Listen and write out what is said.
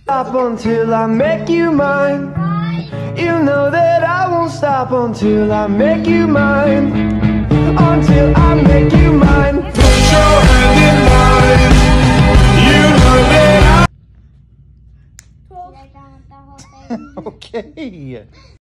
Stop until I make you mine. You know that I won't stop until I make you mine. Until I make you mine. Put your hand in mine. You know that I... Okay.